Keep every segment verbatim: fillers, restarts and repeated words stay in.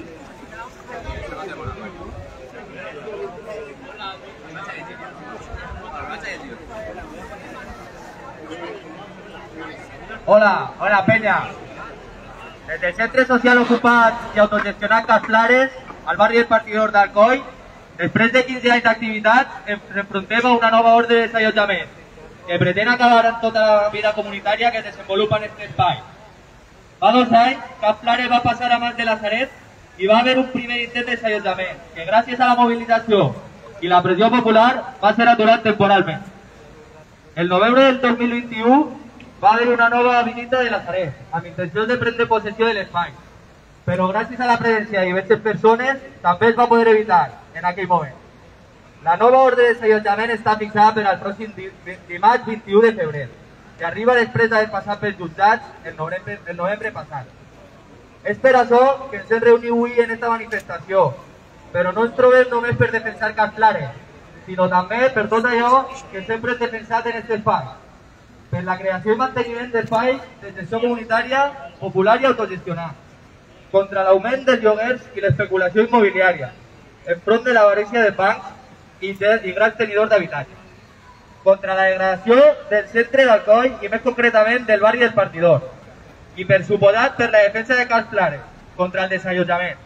Hola, hola Peña. Desde el Centre Social Ocupat i Autogestionat Cas Flares, al barri del Partidor d'Alcoi, després de quinze anys d'activitat, ens enfrontem a una nova ordre de desallotjament que pretén acabar amb tota la vida comunitària que es desenvolupa en aquest espai. Fa dos anys, Cas Flares va passar a mans de Lazaret i va haver un primer intent de desallotjament que gràcies a la mobilització i la pressió popular va ser aturat temporalment. El novembre del dos mil vint-i-u va haver una nova visita de Lazaret, amb intenció de prendre possessió de l'espai. Però gràcies a la presència de diverses persones també es va poder evitar en aquell moment. La nova ordre de desallotjament està fixada per al pròxim dimarts vint-i-u de febrer, que arriba després d'haver passat pels jutjats el novembre, el novembre passat. És per això que ens hem reunit avui en aquesta manifestació, però no ens trobem només per defensar Cas Flares, sinó també per tot allò que sempre hem defensat en aquest espai, per la creació i manteniment d'espais de gestió comunitària, popular i autogestionat, contra l'augment dels lloguers i l'especulació immobiliària, enfront de l'avarícia de bancs i, de, i grans tenidors d'habitatge, contra la degradació del centre d'Alcoi i més concretament del barri del Partidor, i per suposat per la defensa de Cas Flares contra el desallotjament.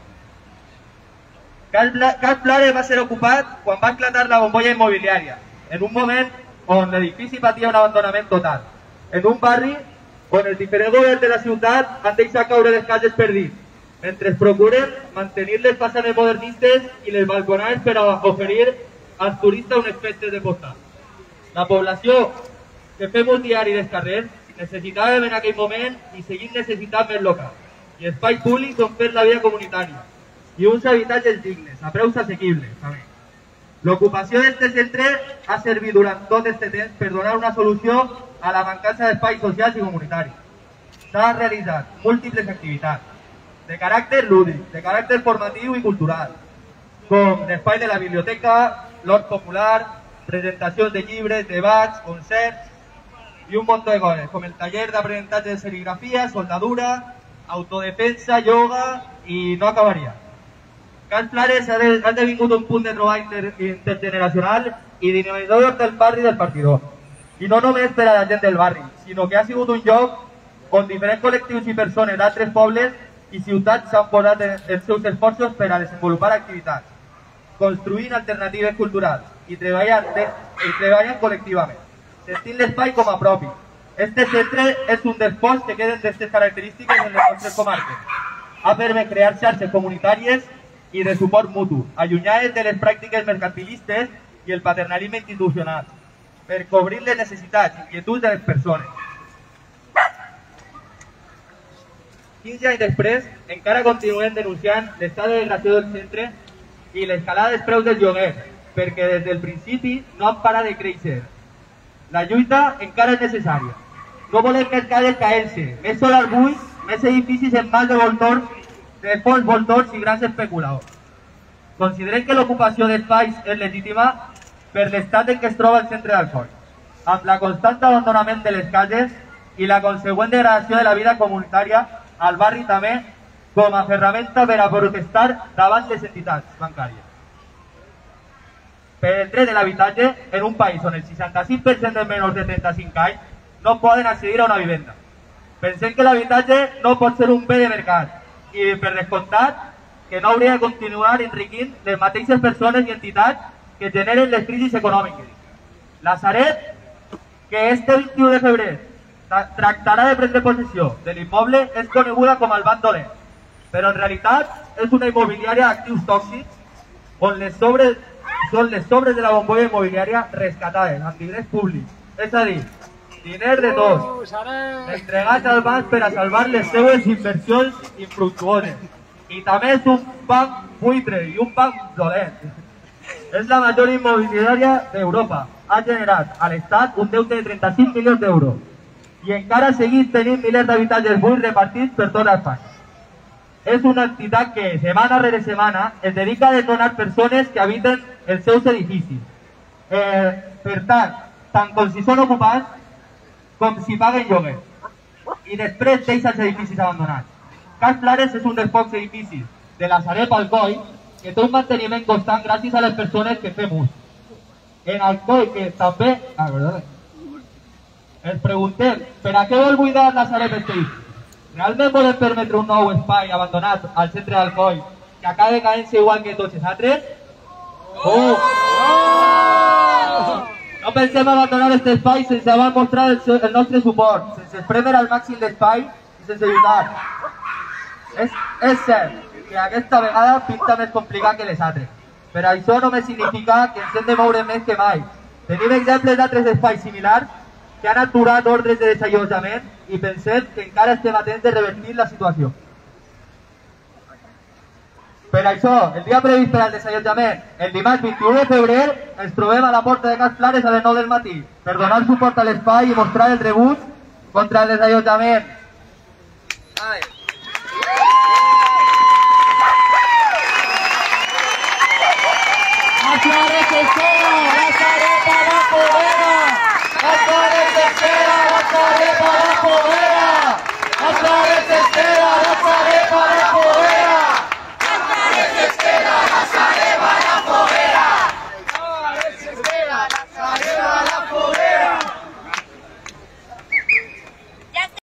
Cas Flares va ser ocupat quan va esclatar la bombolla immobiliària, en un moment on l'edifici patia un abandonament total, en un barri on els diferents governs de la ciutat han deixat caure les cases per dins, mentre es procuren mantenir les façanes modernistes i les balconades per a oferir als turistes un espectre de postal. La població que fem un diari dels carrers necessitàvem en aquell moment i seguim necessitant més locals, i espais públics on fer la vida comunitària, i uns habitatges dignes, a preus assequibles, també. L'ocupació d'aquest centre ha servit durant tot aquest temps per donar una solució a la mancança d'espais socials i comunitaris. S'han realitzat múltiples activitats, de caràcter lúdic, de caràcter formatiu i cultural, com l'espai de la biblioteca, l'hort popular, presentacions de llibres, debats, concerts i un munt de coses, com el taller d'aprenentatge de serigrafia, soldadura, autodefensa, ioga i no acabaria. Cas Flares ha esdevingut un punt de trobada inter intergeneracional i dinamitzador del barri del Partidor. I no només per a la gent del barri, sinó que ha sigut un lloc on diferents col·lectius i persones d'altres pobles i ciutats s'han posat els seus esforços per a desenvolupar activitats, construint alternatives culturals i treballant, de, i treballant col·lectivament, sentint l'espai com a propi. Este centre és un dels pocs que queden d'aquestes característiques en les nostres comarques. Ha permès crear xarxes comunitàries i de suport mutu, allunyades de les pràctiques mercantilistes i el paternalisme institucional, per cobrir les necessitats i inquietuds de les persones. quinze anys després, encara continuem denunciant l'estat de degradació del centre i l'escalada dels preus del lloguer, perquè des del principi no han parat de créixer. La lluita encara és necessària. No volem més cases caent-se, més solar buits, més edificis en mans de voltors, de fons voltors i grans especuladors. Considerem que l'ocupació d'espais és legítima per l'estat en què es troba el centre d'Alcoi, amb la constant abandonament de les cases i la consegüent degradació de la vida comunitària al barri també com a ferramenta per a protestar davant les entitats bancàries. Per el dret de l'habitatge, en un país on el seixanta-sis per cent de menors de trenta-cinc anys no poden accedir a una vivenda. Pensem que l'habitatge no pot ser un bé de mercat i, per descomptat, que no hauria de continuar enriquint les mateixes persones i entitats que generen les crisis econòmiques. Lazaret, que este vint-i-u de febrer tractarà de prendre possessió de l'immoble, és coneguda com el banc dolent, però en realitat és una immobiliària d'actius tòxics on les sobres són les sobres de la bombolla immobiliària rescatades amb diners públics, és a dir, diners de tots, entregats als bancs per a salvar les seues inversions infructuoses. I també és un banc buitre i un banc dolent. És la major immobiliària d'Europa. Ha generat a l'Estat un deute de trenta-cinc milions d'euros i encara segueix tenint milers d'habitatges buits repartits per tota Espanya. És una entitat que, setmana rere setmana, es dedica a desnonar persones que habiten els seus edificis. Eh, per tant, tant com si són ocupats, com si paguen lloguer. I després deixa els edificis abandonats. Cas Flares és un dels pocs edificis de la Sareb Alcoi, que té un manteniment constant gràcies a les persones que fem ús. En Alcoi, que també... Ah, perdó. Ens preguntem, per a què vol buidar la Sareb este edifici? Realment volem permetre un nou espai abandonat al centre d'Alcoi que acabe caent-se igual que tots els altres? Oh! No pensem abandonar aquest espai sense abans mostrar el, el nostre suport, sense espremer al màxim l'espai i sense lluitar. És, és cert que aquesta vegada pinta més complicat que les altres, però això només significa que ens hem de moure més que mai. Tenim exemples d'altres espais similars que han aturat ordres de desallotjament i pensem que encara estem a temps de revertir la situació. Per això, el dia previst per al desallotjament, el dimarts vint-i-u de febrer, ens trobem a la porta de Cas Clares a les nou del matí per donar suport a l'espai i mostrar el rebuig contra el desallotjament.